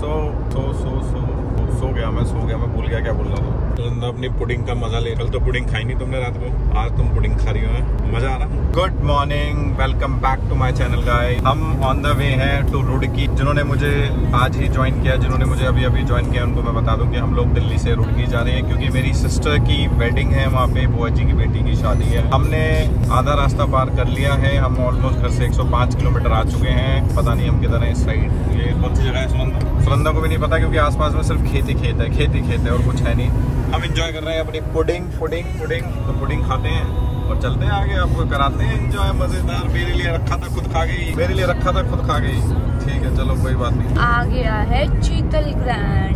सो गया मैं भूल गया क्या बोल रहा था। तो अपनी पुडिंग का मजा ले। कल तो पुडिंग खाई नहीं तुमने रात को, आज तुम पुडिंग खा रही हो, मजा आ रहा। Good morning, welcome back to my channel guys. हम ऑन द वे हैं टू रुड़की। जिन्होंने मुझे आज ही ज्वाइन किया, जिन्होंने मुझे अभी ज्वाइन किया, उनको मैं बता दूं कि हम लोग दिल्ली से रुड़की जा रहे हैं क्योंकि मेरी सिस्टर की वेडिंग है। वहाँ पे बुआ जी की बेटी की शादी है। हमने आधा रास्ता पार कर लिया है। हम ऑलमोस्ट घर से 105 किलोमीटर आ चुके हैं। पता नहीं हम किधर हैं इस साइड। ये कौन सी जगह है? सुरंदा को भी नहीं पता क्योंकि आसपास में सिर्फ खेत ही खेत है और कुछ है नहीं। हम एंजॉय कर रहे हैं अपनी पुडिंग। तो पुडिंग खाते हैं और चलते हैं आगे, आपको कराते हैं एंजॉय मजेदार। मेरे लिए रखा था खुद खा गई। ठीक है चलो कोई बात नहीं। आ गया है चीतल ग्रैंड।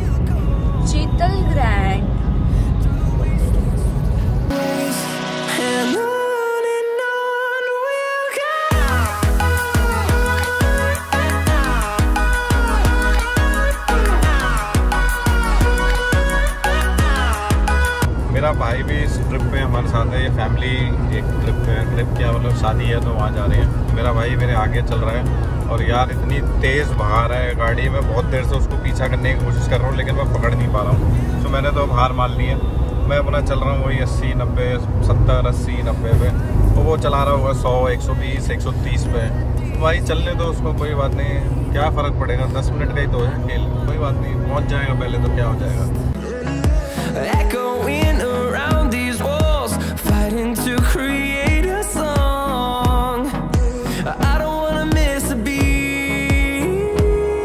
मेरा भाई भी इस ट्रिप पे हमारे साथ है। ये फैमिली एक ट्रिप क्या मतलब शादी है तो वहाँ जा रहे हैं। मेरा भाई मेरे आगे चल रहा है और यार इतनी तेज़ भगा रहा है गाड़ी में। बहुत देर से उसको पीछा करने की कोशिश कर रहा हूँ लेकिन मैं पकड़ नहीं पा रहा हूँ। तो मैंने तो हार मान ली है। मैं अपना चल रहा हूँ वही 80, 90, 70, 80, 90 पे। तो वो चला रहा होगा 100, 120, 130 पे। तो भाई चलने दो उसको, कोई बात नहीं, क्या फ़र्क पड़ेगा। 10 मिनट का ही तो है खेल, कोई बात नहीं, पहुँच जाएगा पहले तो क्या हो जाएगा। Echoing around these walls, fighting to create a song. I don't wanna miss a beat.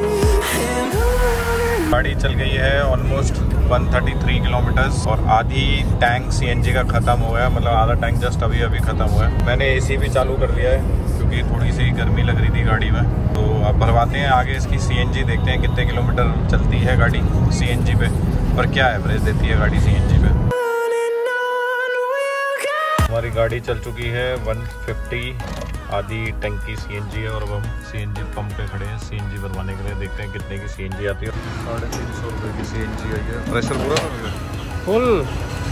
गाड़ी चल गई है ऑलमोस्ट 133 किलोमीटर्स और आधी टैंक सीएनजी का ख़त्म हो गया। मतलब आधा टैंक जस्ट अभी ख़त्म हुआ है। मैंने एसी भी चालू कर लिया है क्योंकि थोड़ी सी गर्मी लग रही थी गाड़ी में। तो अब भरवाते हैं आगे इसकी सीएनजी, देखते हैं कितने किलोमीटर चलती है गाड़ी सीएनजी पे और क्या एवरेज देती है गाड़ी सीएनजी पे। हमारी गाड़ी चल चुकी है 150, आधी टंकी सीएनजी है और अब हम सीएनजी पंप पे खड़े हैं सीएनजी भरवाने के लिए। देखते हैं कितने की सीएनजी आती है। 350 रुपये की सीएनजी आई है। प्रेशर पूरा फुल।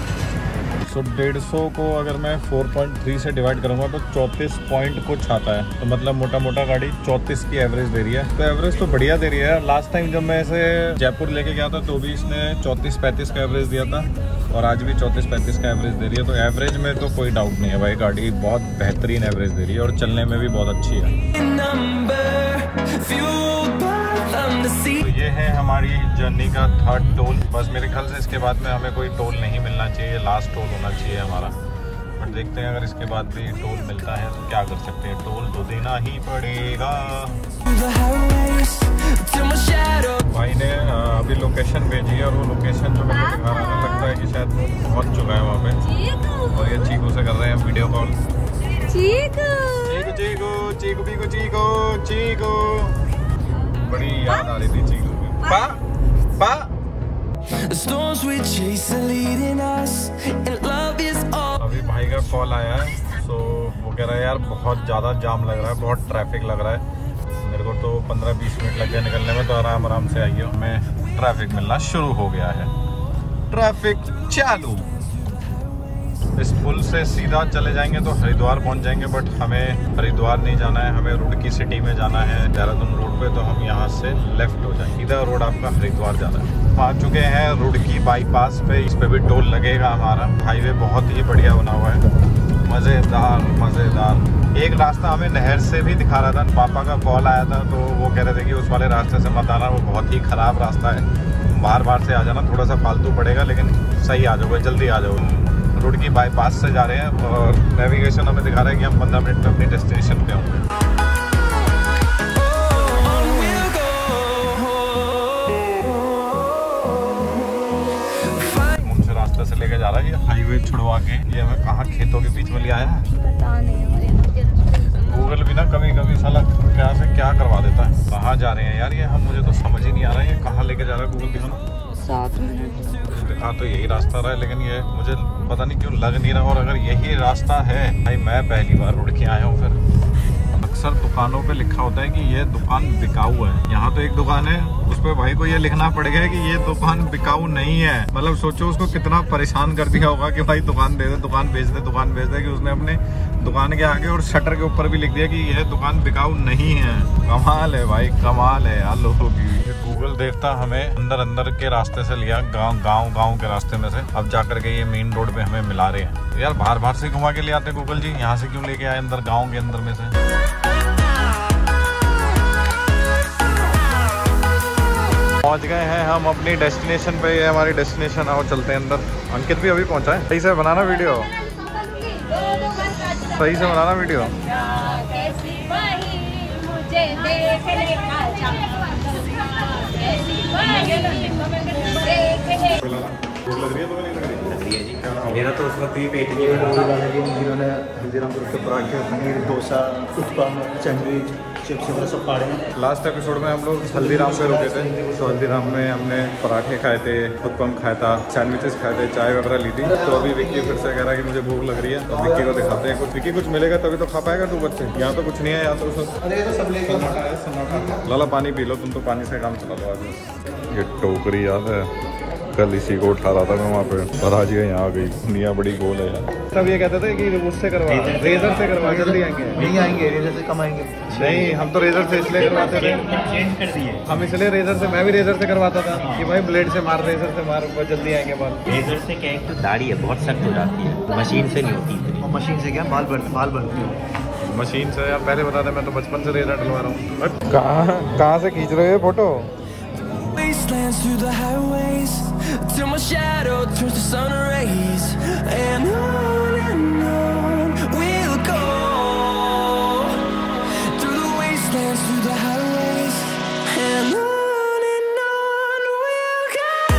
150 को अगर मैं 4.3 से डिवाइड करूंगा तो 34 पॉइंट कुछ आता है। तो मतलब मोटा गाड़ी 34 की एवरेज दे रही है। तो एवरेज तो बढ़िया दे रही है। लास्ट टाइम जब मैं इसे जयपुर लेके गया था तो भी इसने 34-35 का एवरेज दिया था और आज भी 34-35 का एवरेज दे रही है। तो एवरेज में तो कोई डाउट नहीं है भाई, गाड़ी बहुत बेहतरीन एवरेज दे रही है और चलने में भी बहुत अच्छी है। तो ये है हमारी जर्नी का 3rd टोल। बस मेरे ख्याल से इसके बाद में हमें कोई टोल नहीं मिलना चाहिए, लास्ट टोल होना चाहिए हमारा। बट देखते हैं अगर इसके बाद भी टोल मिलता है तो क्या कर सकते हैं, टोल तो देना ही पड़ेगा। भाई ने अभी लोकेशन भेजी है और वो लोकेशन जो मुझे दिखा रहा है लगता है कि शायद वो पहुँच चुका है वहाँ पे। और ये चीकू से कर रहे हैं वीडियो कॉल। चीकू बड़ी याद आ रही थी चीकू की। पा अभी भाई का कॉल आया है। सो वो कह रहा है यार बहुत ज़्यादा जाम लग रहा है, बहुत ट्रैफिक लग रहा है। मेरे को तो 15-20 मिनट लग गए निकलने में, तो आराम से आइए। हमें ट्रैफिक मिलना शुरू हो गया है। ट्रैफिक चालू। इस पुल से सीधा चले जाएंगे तो हरिद्वार पहुंच जाएंगे। बट हमें हरिद्वार नहीं जाना है, हमें रुड़की सिटी में जाना है देहरादून रोड पे। तो हम यहाँ से लेफ्ट हो जाएंगे, सीधा रोड आपका हरिद्वार जाना है। आ चुके हैं रुड़की बाईपास पे। इस पे भी टोल लगेगा हमारा। हाईवे बहुत ही बढ़िया बना हुआ है, मज़ेदार। एक रास्ता हमें नहर से भी दिखा रहा था। पापा का कॉल आया था तो वो कह रहे थे कि उस वाले रास्ते से मत आना, वो बहुत ही ख़राब रास्ता है। बार से आ जाना, थोड़ा सा फालतू पड़ेगा लेकिन सही आ जाओगे, जल्दी आ जाओ। रुड़की बाईपास से जा रहे हैं और नेविगेशन हमें दिखा रहा है कि हम 15 मिनट में अपनी डेस्टिनेशन पे होंगे। मुझसे रास्ते से लेके जा रहा है ये हाईवे छुड़वा के। ये हमें कहाँ खेतों के बीच में ले आया है पता नहीं। गूगल भी ना कभी साला क्या से क्या करवा देता है। कहाँ जा रहे हैं यार ये, हम मुझे तो समझ ही नहीं आ रहा है ये कहाँ लेके जा रहा है। गूगल दिखाना। 7 मिनट दिखा तो यही रास्ता रहा है लेकिन ये मुझे पता नहीं क्यों लग नहीं रहा। और अगर यही रास्ता है भाई, मैं पहली बार रुड़की आया हूँ। फिर अक्सर दुकानों पे लिखा होता है कि ये दुकान बिकाऊ है। यहाँ तो एक दुकान है, उस पे भाई को ये लिखना पड़ गया कि ये दुकान बिकाऊ नहीं है। मतलब सोचो उसको कितना परेशान कर दिया होगा कि भाई दुकान दे दे, दुकान बेच दे, दुकान बेच दे, कि उसने अपने दुकान के आगे और शटर के ऊपर भी लिख दिया कि यह दुकान बिकाऊ नहीं है। कमाल है भाई, कमाल है यार लोगों की। गूगल देखता हमें अंदर अंदर के रास्ते से लिया, गांव के रास्ते में से, अब जाकर के ये मेन रोड पे हमें मिला रहे हैं। यार बाहर से घुमा के ले आते गूगल जी, यहाँ से क्यों लेके आए अंदर, गाँव के अंदर में से। पहुंच गए हैं हम अपनी डेस्टिनेशन पे। ये हमारी डेस्टिनेशन, आओ चलते हैं अंदर। अंकित भी अभी पहुंचा है। सही से बनाना वीडियो, सही से बनाना वीडियो। मेरा तो उस वक्त भी पेट नहीं जिन्होंने हल्दीरामपुर के पराठे, पनीर, डोसा, उत्पम, सैंडविच, चिप्स वगैरह सब खा रहे हैं। लास्ट एपिसोड में हम लोग हल्दीराम पे रुके थे, तो हल्दीराम में हमने पराठे खाए थे, उत्पम खाया था, सैंडविचेस खाए थे, चाय वगैरह ली थी। तो अभी विक्की फिर से कह रहा है कि मुझे भूख लग रही है, तो विक्की को दिखाते हैं कुछ। विक्की कुछ मिलेगा तभी तो खा पाएगा तू बच्चे, यहाँ तो कुछ नहीं है, यहाँ तो सब सन्नाटा। लाला पानी पी लो, तुम तो पानी से काम चला लो आज। ये टोकरी याद है, कल इसी को उठा रहा था मैं वहाँ पे, और आज ये यहाँ आ गई। दुनिया बड़ी गोल है यार। सब ये कहते थे कि उससे करवा, रेजर से करवा, जल्दी आएंगे। नहीं आएंगे, रेजर से कम आएंगे। नहीं, हम तो रेजर से इसलिए करवाते थे, चेंज कर दिए हम इसलिए रेजर से, मैं भी रेजर से करवाता था कि भाई ब्लेड से मार, रेजर से मार, बहुत जल्दी आएंगे बाल। रेजर से क्या, एक तो दाढ़ी है बहुत सख्त हो जाती है, मशीन से नहीं होती इतनी। और मशीन से क्या बाल बनते हैं। मशीन से यार पहले बता दे, मैं तो बचपन से रेजर डलवा रहा हूँ। कहाँ से खींच रहे हो photo? Wastelands through the highways till my shadow turns to sun rays, and on we'll go through the wastelands, through the highways, and on we'll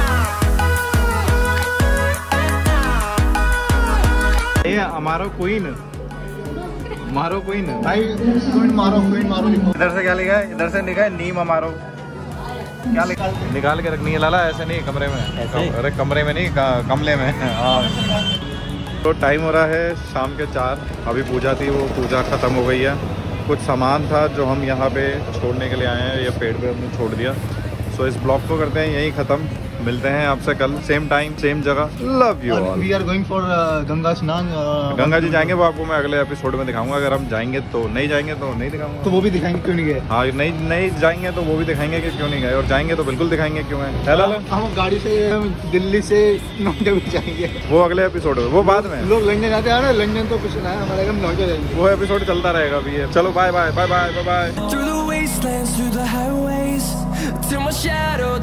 go. ये हमारा क्वीन, मारो क्वीन भाई, क्वीन मारो लिखो। इधर से क्या लिखा है? इधर से लिखा है नीम मारो। क्या लिखा? निकाल के रखनी है लाला, ऐसे नहीं, कमरे में ऐसे? अरे कमरे में नहीं, कमले में। हाँ। तो टाइम हो रहा है शाम के 4। अभी पूजा थी, वो पूजा खत्म हो गई है। कुछ सामान था जो हम यहाँ पे छोड़ने के लिए आए हैं, ये पेड़ पे हमने छोड़ दिया। सो इस ब्लॉग को करते हैं यहीं ख़त्म। मिलते हैं आपसे कल सेम टाइम सेम जगह। Love you all. We are going for Ganga snan. Ganga जी जाएंगे, वो आपको मैं अगले एपिसोड में दिखाऊंगा। अगर हम जाएंगे तो, नहीं जाएंगे तो नहीं दिखाऊंगा। तो वो भी दिखाएंगे क्यों नहीं गए। हाँ, नहीं जाएंगे तो वो भी दिखाएंगे कि क्यों नहीं गए, और जाएंगे तो बिल्कुल दिखाएंगे क्यों है। हेलो, हम गाड़ी से दिल्ली से नोएडा भी जाएंगे, वो अगले एपिसोड में, वो बाद में। लोग लंदन जाते हैं, लंदन तो कुछ ना है हमारे, हम नोएडा जाएंगे। वो एपिसोड चलता रहेगा अभी। चलो bye bye bye bye bye bye. Through the wastelands, through the highways till my shadow